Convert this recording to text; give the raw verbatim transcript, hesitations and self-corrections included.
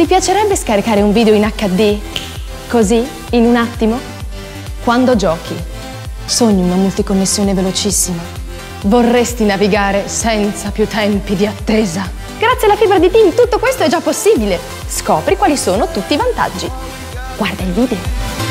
Ti piacerebbe scaricare un video in acca di? Così, in un attimo? Quando giochi, sogni una multiconnessione velocissima. Vorresti navigare senza più tempi di attesa. Grazie alla fibra di TIM tutto questo è già possibile. Scopri quali sono tutti i vantaggi. Guarda il video.